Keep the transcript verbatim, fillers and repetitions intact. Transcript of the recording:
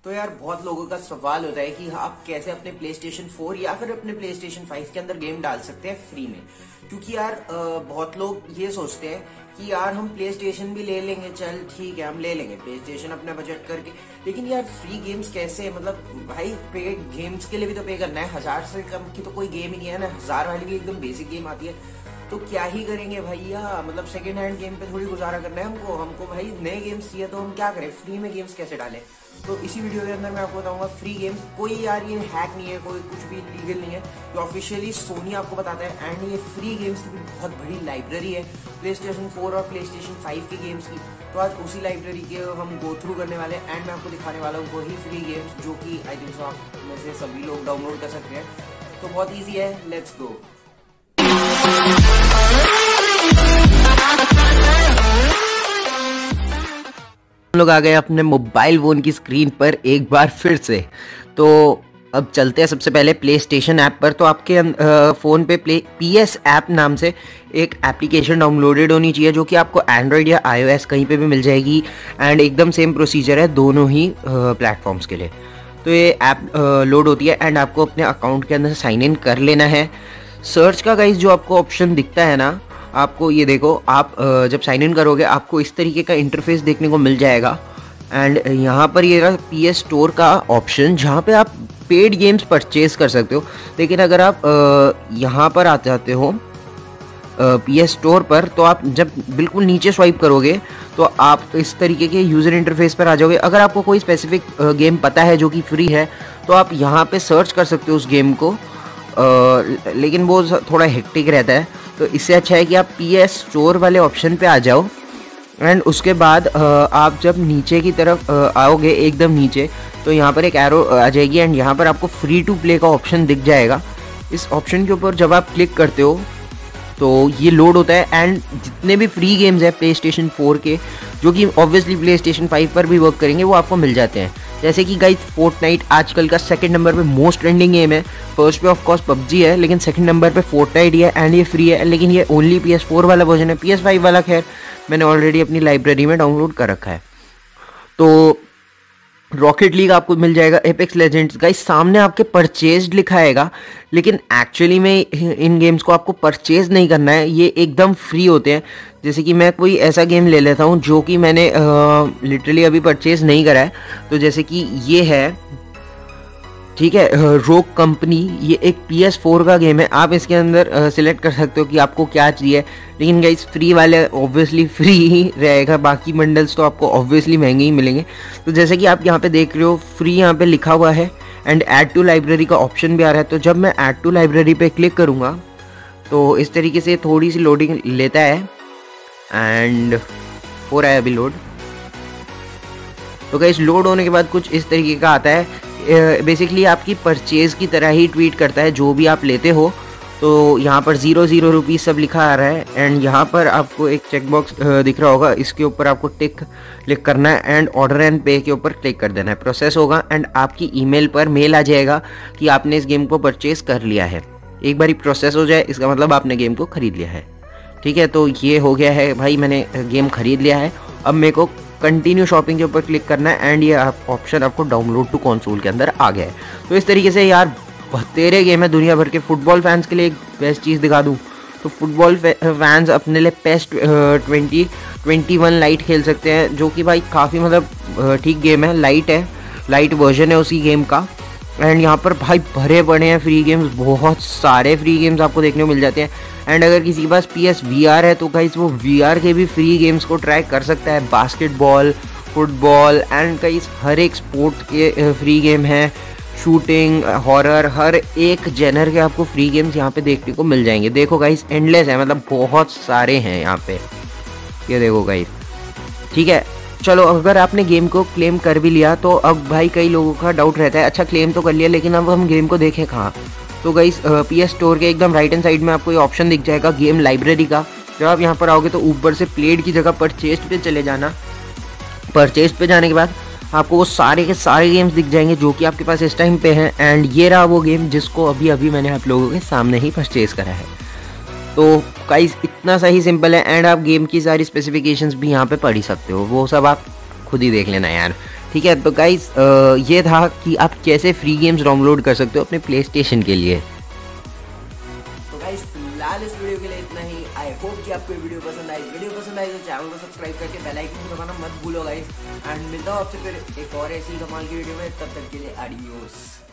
तो यार बहुत लोगों का सवाल होता है कि आप कैसे अपने प्ले स्टेशन फोर या फिर अपने प्ले स्टेशन फाइव के अंदर गेम डाल सकते हैं फ्री में। क्योंकि यार बहुत लोग ये सोचते हैं कि यार हम प्ले स्टेशन भी ले लेंगे, चल ठीक है हम ले लेंगे प्ले स्टेशन अपना बजट करके, लेकिन यार फ्री गेम्स कैसे, मतलब भाई पे गेम्स के लिए भी तो पे करना है। हजार से कम की तो कोई गेम ही नहीं है ना, हजार वाली भी एकदम बेसिक गेम आती है, तो क्या ही करेंगे भैया। मतलब सेकेंड हैंड गेम पे थोड़ी गुजारा करना है हमको हमको भाई नए गेम्स चाहिए, तो हम क्या करें, फ्री में गेम्स कैसे डालें। तो इसी वीडियो के अंदर मैं आपको बताऊंगा फ्री गेम्स। कोई यार ये हैक नहीं है, कोई कुछ भी लीगल नहीं है, ये ऑफिशियली सोनी आपको बताता है। एंड ये फ्री गेम्स की भी बहुत बड़ी लाइब्रेरी है प्ले स्टेशन फोर और प्ले स्टेशन फाइव की गेम्स की। तो आज उसी लाइब्रेरी के हम गो थ्रू करने वाले हैं एंड मैं आपको दिखाने वाला हूँ वही फ्री गेम्स जो कि आई थिंक सो आप में से सभी लोग डाउनलोड कर सकते हैं। तो बहुत ईजी है, लेट्स गो। हम लोग आ गए अपने मोबाइल फोन की स्क्रीन पर एक बार फिर से। तो अब चलते हैं सबसे पहले प्ले स्टेशन ऐप पर। तो आपके फ़ोन पे प्ले पी एस ऐप नाम से एक एप्लीकेशन डाउनलोडेड होनी चाहिए जो कि आपको एंड्रॉयड या आईओएस कहीं पे भी मिल जाएगी। एंड एकदम सेम प्रोसीजर है दोनों ही प्लेटफॉर्म्स के लिए। तो ये ऐप लोड होती है एंड आपको अपने अकाउंट के अंदर साइन इन कर लेना है। सर्च का गाइस जो आपको ऑप्शन दिखता है ना, आपको ये देखो, आप जब साइन इन करोगे आपको इस तरीके का इंटरफेस देखने को मिल जाएगा। एंड यहाँ पर ये रहा पी एस स्टोर का ऑप्शन जहाँ पे आप पेड गेम्स परचेज कर सकते हो। लेकिन अगर आप यहाँ पर आ जाते हो पी एस स्टोर पर, तो आप जब बिल्कुल नीचे स्वाइप करोगे तो आप इस तरीके के यूज़र इंटरफेस पर आ जाओगे। अगर आपको कोई स्पेसिफिक गेम पता है जो कि फ्री है तो आप यहाँ पे सर्च कर सकते हो उस गेम को, Uh, लेकिन वो थोड़ा हेक्टिक रहता है। तो इससे अच्छा है कि आप पी एस स्टोर वाले ऑप्शन पे आ जाओ एंड उसके बाद uh, आप जब नीचे की तरफ uh, आओगे एकदम नीचे, तो यहाँ पर एक एरो आ जाएगी एंड यहाँ पर आपको फ्री टू प्ले का ऑप्शन दिख जाएगा। इस ऑप्शन के ऊपर जब आप क्लिक करते हो तो ये लोड होता है एंड जितने भी फ्री गेम्स हैं प्ले स्टेशन फोर के जो कि ऑब्वियसली प्ले स्टेशन फाइव पर भी वर्क करेंगे वो आपको मिल जाते हैं। जैसे कि गाइस फोर्टनाइट आजकल का सेकंड नंबर पे मोस्ट ट्रेंडिंग गेम है। फर्स्ट पे ऑफ कोर्स पबजी है, लेकिन सेकंड नंबर पे फोर्टनाइट ही है एंड ये फ्री है। लेकिन ये ओनली पी एस फोर वाला वर्जन है। पी एस फाइव वाला खैर मैंने ऑलरेडी अपनी लाइब्रेरी में डाउनलोड कर रखा है। तो रॉकेट लीग आपको मिल जाएगा, एपेक्स लेजेंड्स। गाइस सामने आपके परचेज लिखा आएगा, लेकिन एक्चुअली में इन गेम्स को आपको परचेज नहीं करना है, ये एकदम फ्री होते हैं। जैसे कि मैं कोई ऐसा गेम ले लेता हूँ जो कि मैंने लिटरली अभी परचेज नहीं करा है। तो जैसे कि ये है, ठीक है, रोक कंपनी, ये एक पी एस फोर का गेम है। आप इसके अंदर सिलेक्ट कर सकते हो कि आपको क्या चाहिए, लेकिन गाइस फ्री वाले ऑब्वियसली फ्री ही रहेगा, बाकी बंडल्स तो आपको ऑब्वियसली महंगे ही मिलेंगे। तो जैसे कि आप यहाँ पे देख रहे हो फ्री यहाँ पे लिखा हुआ है एंड ऐड टू लाइब्रेरी का ऑप्शन भी आ रहा है। तो जब मैं ऐड टू लाइब्रेरी पे क्लिक करूँगा तो इस तरीके से थोड़ी सी लोडिंग लेता है एंड हो रहा है अभी लोड। तो गाइस लोड होने के बाद कुछ इस तरीके का आता है। बेसिकली आपकी परचेज़ की तरह ही ट्वीट करता है जो भी आप लेते हो। तो यहाँ पर ज़ीरो ज़ीरो रुपीज़ सब लिखा आ रहा है एंड यहाँ पर आपको एक चेक बॉक्स दिख रहा होगा, इसके ऊपर आपको टिक क्लिक करना है एंड ऑर्डर एंड पे के ऊपर क्लिक कर देना है। प्रोसेस होगा एंड आपकी ईमेल पर मेल आ जाएगा कि आपने इस गेम को परचेज कर लिया है। एक बार ही प्रोसेस हो जाए इसका मतलब आपने गेम को ख़रीद लिया है। ठीक है, तो ये हो गया है भाई, मैंने गेम ख़रीद लिया है। अब मेरे को कंटिन्यू शॉपिंग के ऊपर क्लिक करना है एंड ये आप ऑप्शन आपको डाउनलोड टू कंसोल के अंदर आ गया है। तो इस तरीके से यार बतेरे गेम है दुनिया भर के। फुटबॉल फैंस के लिए एक बेस्ट चीज़ दिखा दूँ तो फुटबॉल फैंस अपने लिए PES twenty twenty one lite खेल सकते हैं, जो कि भाई काफ़ी मतलब ठीक गेम है, लाइट है, लाइट वर्जन है उसी गेम का। एंड यहाँ पर भाई भरे पड़े हैं फ्री गेम्स, बहुत सारे फ्री गेम्स आपको देखने को मिल जाते हैं। एंड अगर किसी के पास पी एस वी आर है तो गाइस वो वी आर के भी फ्री गेम्स को ट्राई कर सकता है। बास्केटबॉल, फुटबॉल एंड कई हर एक स्पोर्ट के फ्री गेम हैं, शूटिंग, हॉरर, हर एक जेनर के आपको फ्री गेम्स यहाँ पे देखने को मिल जाएंगे। देखो गाइस एंडलेस है, मतलब बहुत सारे हैं यहाँ पे, ये देखो गाइस। ठीक है, चलो अगर आपने गेम को क्लेम कर भी लिया तो अब भाई कई लोगों का डाउट रहता है, अच्छा क्लेम तो कर लिया लेकिन अब हम गेम को देखें कहाँ। तो गाइस पी एस स्टोर के एकदम राइट हैंड साइड में आपको ये ऑप्शन दिख जाएगा गेम लाइब्रेरी का। जब आप यहाँ पर आओगे तो ऊपर से प्लेड की जगह परचेज पे चले जाना। परचेज पे जाने के बाद आपको वो सारे के सारे गेम्स दिख जाएंगे जो कि आपके पास इस टाइम पे हैं एंड ये रहा वो गेम जिसको अभी अभी मैंने आप लोगों के सामने ही परचेज करा है। तो गाइस इतना सा ही सिंपल है एंड आप गेम की सारी स्पेसिफिकेशंस भी यहाँ पे पढ़ ही सकते हो, वो सब आप खुद ही देख लेना यार। ठीक है, तो गाइस ये था कि आप कैसे फ्री गेम्स डाउनलोड कर सकते हो अपने प्ले स्टेशन के लिए। तो गाइस फिलहाल इस वीडियो के लिए इतना ही। आई होप कि आपको ये वीडियो पसंद आई। वीडियो पसंद आई तो चैनल को सब्सक्राइब करके बेल आइकन को दबाना मत भूलो गाइस। एंड मिलता हूँ आपसे फिर एक और ऐसी कमाल की वीडियो में, तब तक के लिए एडियोस।